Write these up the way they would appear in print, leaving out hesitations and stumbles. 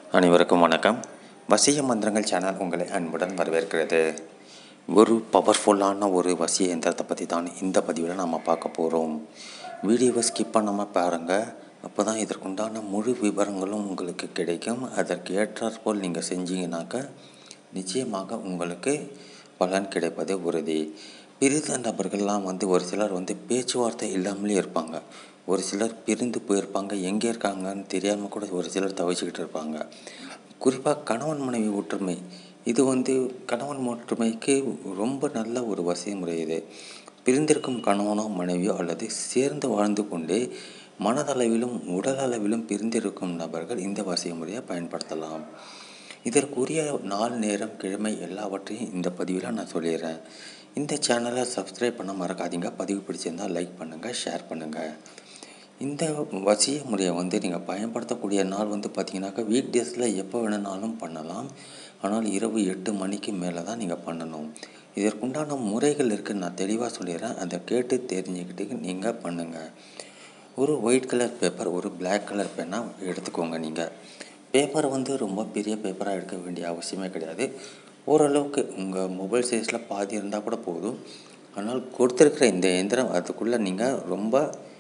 அனைவருக்கும் வணக்கம். வசிய மந்திரங்கள் சேனல் உங்களை அன்புடன் வரவேற்கிறது. ஒரு பவர்ஃபுல்லான ஒரு வசிய எந்திரத்தை பற்றி தான் இந்த பதிவில் நாம் பார்க்க போகிறோம். வீடியோவை ஸ்கிப் பண்ணாமல் பாருங்கள். அப்போ தான் இதற்குண்டான முழு விவரங்களும் உங்களுக்கு கிடைக்கும். அதற்கு ஏற்றாற்போல் நீங்கள் செஞ்சீங்கன்னாக்க நிச்சயமாக உங்களுக்கு பலன் கிடைப்பது உறுதி. பிரிந்த நபர்கள்லாம் ஒரு சிலர் பேச்சுவார்த்தை இல்லாமலே இருப்பாங்க. ஒரு சிலர் பிரிந்து போயிருப்பாங்க. எங்கே இருக்காங்கன்னு தெரியாமல் கூட ஒரு சிலர் தவிச்சிக்கிட்டு இருப்பாங்க. குறிப்பாக கணவன் மனைவி ஒற்றுமை, இது கணவன் ஒற்றுமைக்கு ரொம்ப நல்ல ஒரு வசிய முறை. இது பிரிந்திருக்கும் கணவனோ மனைவியோ அல்லது சேர்ந்து வாழ்ந்து கொண்டே மனதளவிலும் உடல் அளவிலும் பிரிந்திருக்கும் நபர்கள் இந்த வசிய முறையை பயன்படுத்தலாம். இதற்குரிய நாள், நேரம், கிழமை எல்லாவற்றையும் இந்த பதிவில் நான் சொல்லிடுறேன். இந்த சேனலை சப்ஸ்கிரைப் பண்ண மறக்காதீங்க. பதிவு பிடிச்சிருந்தால் லைக் பண்ணுங்கள், ஷேர் பண்ணுங்கள். இந்த வசிய முறையை நீங்கள் பயன்படுத்தக்கூடிய நாள் பார்த்திங்கனாக்கா வீக் டேஸில் எப்போ வேணுனாலும் பண்ணலாம். ஆனால் இரவு 8 மணிக்கு மேலே தான் நீங்கள் பண்ணணும். இதற்குண்டான முறைகள் இருக்குது, நான் தெளிவாக சொல்லிடுறேன். அதை கேட்டு தெரிஞ்சுக்கிட்டு நீங்கள் பண்ணுங்கள். ஒரு ஒயிட் கலர் பேப்பர், ஒரு பிளாக் கலர் பென்னாக எடுத்துக்கோங்க. நீங்கள் பேப்பர் ரொம்ப பெரிய பேப்பராக எடுக்க வேண்டிய அவசியமே கிடையாது. ஓரளவுக்கு உங்கள் மொபைல் சைஸில் பாதி இருந்தால் கூட போதும். ஆனால் கொடுத்துருக்கிற இந்த எந்திரம் அதுக்குள்ளே நீங்கள் ரொம்ப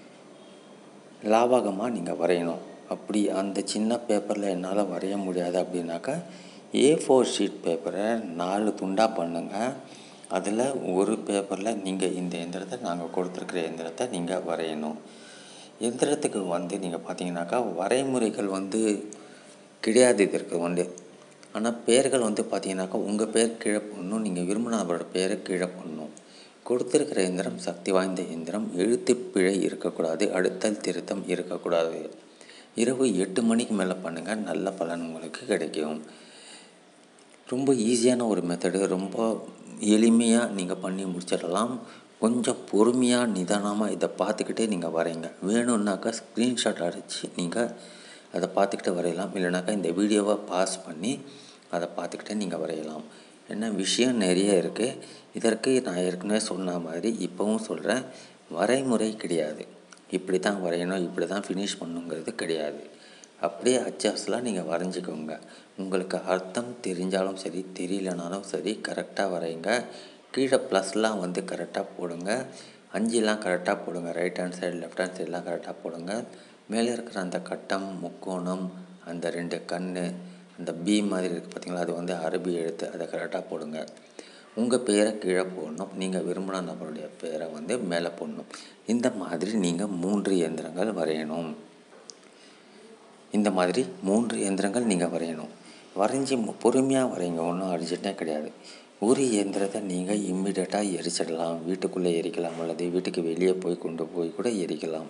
லாபகமாக நீங்கள் வரையணும். அப்படி அந்த சின்ன பேப்பரில் என்னால் வரைய முடியாது அப்படின்னாக்கா A4 ஷீட் பேப்பரை 4 துண்டாக பண்ணுங்கள். அதில் ஒரு பேப்பரில் நீங்கள் இந்த எந்திரத்தை, நாங்கள் கொடுத்துருக்கிற எந்திரத்தை நீங்கள் வரையணும். எந்திரத்துக்கு நீங்கள் பார்த்தீங்கன்னாக்கா வரைமுறைகள் கிடையாது இதற்கு. ஆனால் பெயர்கள் பார்த்தீங்கன்னாக்கா உங்கள் பேர் கீழே போடணும். நீங்கள் விரும்பின நபரோட பேரை கீழே போடணும். கொடுத்துருக்கிற எந்திரம் சக்தி வாய்ந்த எந்திரம். எழுத்து பிழை இருக்கக்கூடாது, அடுத்தல் திருத்தம் இருக்கக்கூடாது. இரவு 8 மணிக்கு மேலே பண்ணுங்கள், நல்ல பலன் உங்களுக்கு கிடைக்கும். ரொம்ப ஈஸியான ஒரு மெத்தடு, ரொம்ப எளிமையாக நீங்கள் பண்ணி முடிச்சிடலாம். கொஞ்சம் பொறுமையாக நிதானமாக இதை பார்த்துக்கிட்டே நீங்கள் வரைங்க. வேணும்னாக்கா ஸ்க்ரீன்ஷாட் அடித்து நீங்கள் அதை பார்த்துக்கிட்டே வரையலாம். இல்லைனாக்கா இந்த வீடியோவை பாஸ் பண்ணி அதை பார்த்துக்கிட்டே நீங்கள் வரையலாம். என்ன விஷயம் நிறைய இருக்குது. இதற்கு நான் ஏற்கனவே சொன்ன மாதிரி இப்போவும் சொல்கிறேன், வரைமுறை கிடையாது. இப்படி தான் வரையணும், இப்படி தான் ஃபினிஷ் பண்ணுங்கிறது கிடையாது. அப்படியே அச்சாஸ்லாம் நீங்கள் வரைஞ்சிக்கோங்க. உங்களுக்கு அர்த்தம் தெரிஞ்சாலும் சரி, தெரியலனாலும் சரி, கரெக்டாக வரைங்க. கீழே ப்ளஸ்லாம் கரெக்டாக போடுங்க. 5லாம் கரெக்டாக போடுங்க. Right hand side, left hand சைடெலாம் கரெக்டாக போடுங்க. மேலே இருக்கிற அந்த கட்டம், முக்கோணம், அந்த 2 கண், அந்த பி மாதிரி இருக்குது பார்த்திங்களா, அது அரபி எழுத்து, அதை கரெக்டாக போடுங்க. உங்கள் பேரை கீழே போடணும். நீங்கள் விரும்பின நபருடைய பேரை மேலே போடணும். இந்த மாதிரி நீங்கள் 3 இயந்திரங்கள் வரையணும். இந்த மாதிரி 3 இயந்திரங்கள் நீங்கள் வரையணும். வரைஞ்சி பொறுமையாக வரைங்க, ஒன்றும் அர்ஜென்ட்டே கிடையாது. ஒரு இயந்திரத்தை நீங்கள் இம்மிடியட்டாக எரிச்சிடலாம். வீட்டுக்குள்ளே எரிக்கலாம், அல்லது வீட்டுக்கு வெளியே கொண்டு போய் கூட எரிக்கலாம்.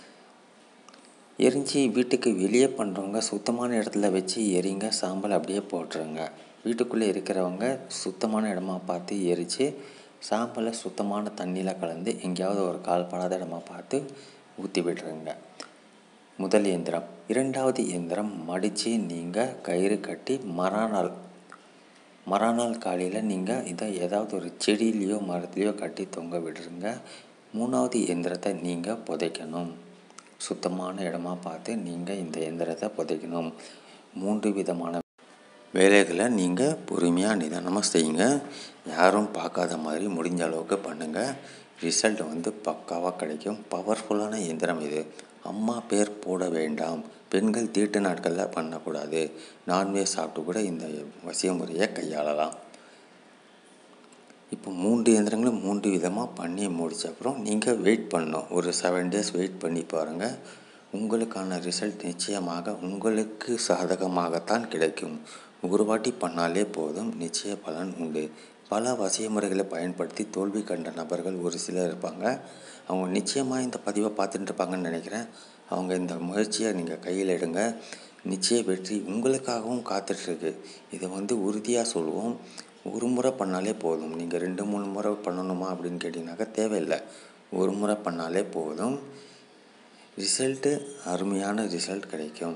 எரிஞ்சு வீட்டுக்கு வெளியே பண்ணுறவங்க சுத்தமான இடத்துல வச்சு எரிங்க. சாம்பல் அப்படியே போட்டுருங்க. வீட்டுக்குள்ளே இருக்கிறவங்க சுத்தமான இடமா பார்த்து எரித்து சாம்பலை சுத்தமான தண்ணியில் கலந்து எங்கேயாவது ஒரு கால்படாத இடமா பார்த்து ஊற்றி விட்டுருங்க. முதல் இயந்திரம். 2வது இயந்திரம், மடித்து நீங்கள் கயிறு கட்டி மறுநாள் காலையில் நீங்கள் இதை ஏதாவது ஒரு செடியிலையோ மரத்துலையோ கட்டி தொங்க விடுறீங்க. 3வது இயந்திரத்தை நீங்கள் புதைக்கணும். சுத்தமான இடமா பார்த்து நீங்கள் இந்த இயந்திரத்தை புதைக்கணும். 3 விதமான வேலைகளை நீங்கள் பொறுமையாக நிதானமாக செய்யுங்க. யாரும் பார்க்காத மாதிரி முடிஞ்ச அளவுக்கு பண்ணுங்கள். ரிசல்ட் பக்காவாக கிடைக்கும். பவர்ஃபுல்லான இயந்திரம் இது. அம்மா பேர் போட வேண்டாம். பெண்கள் தீட்டு நாட்களில் பண்ணக்கூடாது. நான்வெஜ் சாப்பிட்டு கூட இந்த வசிய முறையை கையாளலாம். இப்போ 3 இயந்திரங்களும் 3 விதமாக பண்ணி முடித்த அப்புறம் நீங்கள் வெயிட் பண்ணணும். ஒரு 7 days வெயிட் பண்ணி பாருங்கள். உங்களுக்கான ரிசல்ட் நிச்சயமாக உங்களுக்கு சாதகமாகத்தான் கிடைக்கும். ஒரு வாட்டி பண்ணாலே போதும், நிச்சய பலன் உண்டு. பல வசிய முறைகளை பயன்படுத்தி தோல்வி கண்ட நபர்கள் ஒரு சிலர் இருப்பாங்க. அவங்க நிச்சயமாக இந்த பதிவை பார்த்துட்டு இருப்பாங்கன்னு நினைக்கிறேன். அவங்க இந்த முயற்சியை நீங்கள் கையில் எடுங்க. நிச்சய வெற்றி உங்களுக்காகவும் காத்துட்ருக்கு. இதை உறுதியாக சொல்லுவோம். ஒரு முறை பண்ணாலே போதும். நீங்கள் 2-3 முறை பண்ணணுமா அப்படின்னு கேட்டிங்கனாக்கா தேவையில்லை. ஒரு முறை பண்ணாலே போதும். அருமையான ரிசல்ட் கிடைக்கும்.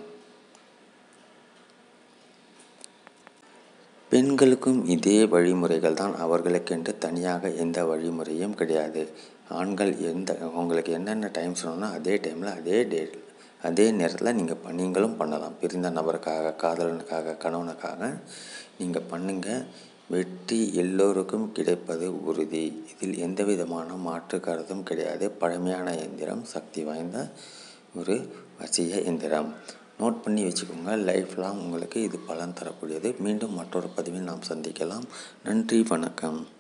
பெண்களுக்கும் இதே வழிமுறைகள் தான். அவர்களுக்கென்று தனியாக எந்த வழிமுறையும் கிடையாது. ஆண்கள் அவங்களுக்கு என்னென்ன டைம் சொன்னோன்னா அதே டைமில் அதே டேட் அதே நேரத்தில் நீங்களும் பண்ணலாம். பிரிந்த நபருக்காக, காதலனுக்காக, கணவனுக்காக நீங்கள் பண்ணுங்கள். வெற்றி எல்லோருக்கும் கிடைப்பது உறுதி. இதில் எந்த விதமான மாற்று கருத்தும் கிடையாது. பழமையான எந்திரம், சக்தி வாய்ந்த ஒரு வசிய எந்திரம். நோட் பண்ணி வச்சுக்கோங்க. லைஃப் லாங் உங்களுக்கு இது பலன் தரக்கூடியது. மீண்டும் மற்றொரு பதிவில் நாம் சந்திக்கலாம். நன்றி, வணக்கம்.